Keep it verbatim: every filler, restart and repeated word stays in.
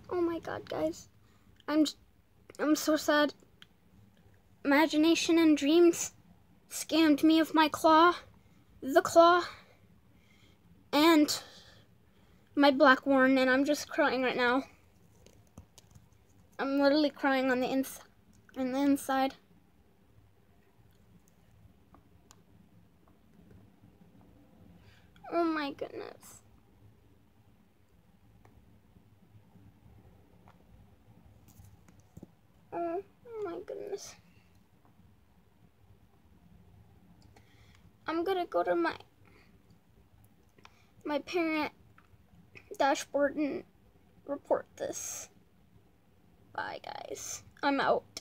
Oh my god, guys. I'm I'm so sad. Imagination and Dreams scammed me of my claw, the claw, and my black warren, and I'm just crying right now. I'm literally crying on the ins on the inside. Oh my goodness. Oh, oh my goodness. I'm gonna go to my my parent dashboard and report this. Bye guys. I'm out.